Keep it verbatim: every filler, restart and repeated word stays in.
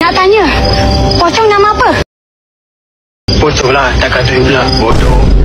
Nak tanya, pocong nama apa? Pocong lah, tak kata pula. Bodoh.